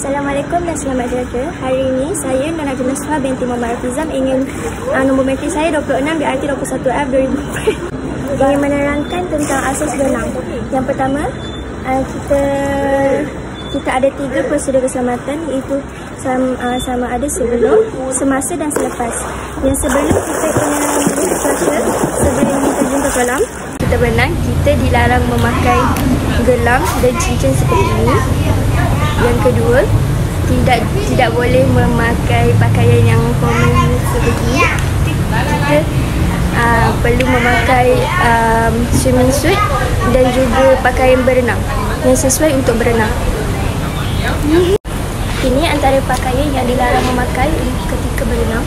Assalamualaikum dan selamat jaga. Hari ini saya Nona Junuswa binti Muhammad Hafizam ingin nombor metrik saya 26 BRT 21F 2004 ingin menerangkan tentang asas berenang. Yang pertama, kita ada 3 prosedur keselamatan, iaitu sama ada sebelum, semasa dan selepas. Yang sebelum, kita kena berpuasa sebelum terjun ke kolam. Kita berenang, kita dilarang memakai gelang dan cincin seperti ini. Yang kedua, tidak boleh memakai pakaian yang formal seperti ini. Kita perlu memakai swimming suit dan juga pakaian berenang yang sesuai untuk berenang. Ini antara pakaian yang dilarang memakai ketika berenang.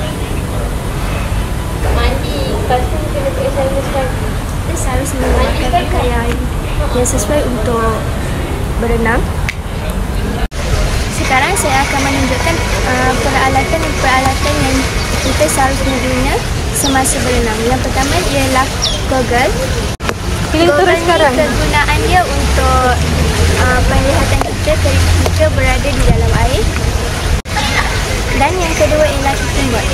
Mandi, lepas tu kena pakai sandal. Kita harus memakai pakaian yang sesuai untuk berenang. Sekarang saya akan menunjukkan peralatan yang kita seharusnya guna semasa berenang. Yang pertama ialah goggle. Goggle ni kegunaan dia untuk penglihatan kita ketika berada di dalam air. Dan yang kedua ialah kicking board.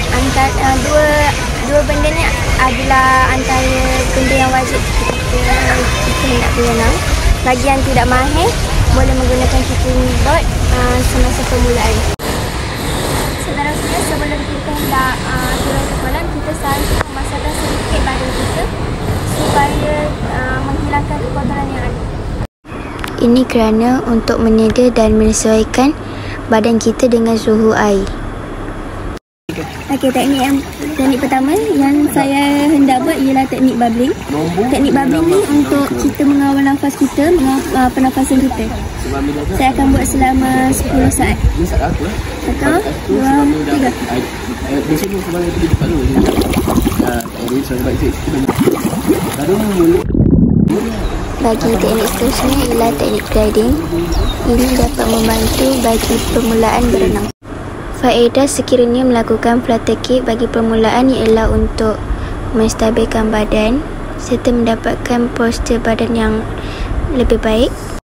Dua benda ni adalah antara benda yang wajib kita hendak berenang. Bagi yang tidak mahir, boleh menggunakan kicking board semasa permulaan. Seterusnya, sebelum kita hendak turun ke kolam, kita seharusnya memasakkan sedikit badan kita supaya menghilangkan kotoran yang ada. Ini kerana untuk meniaga dan menyesuaikan badan kita dengan suhu air. Okey, teknik pertama yang saya hendak buat ialah teknik bubbling. Teknik bubbling ni untuk kita mengawal nafas kita, mengawal pernafasan kita. Saya akan buat selama 10 saat. 1, 2, 3. Bagi teknik seterusnya ialah teknik gliding. Ini dapat membantu bagi permulaan berenang. Faedah sekiranya melakukan flutter kick bagi permulaan ialah untuk menstabilkan badan serta mendapatkan postur badan yang lebih baik.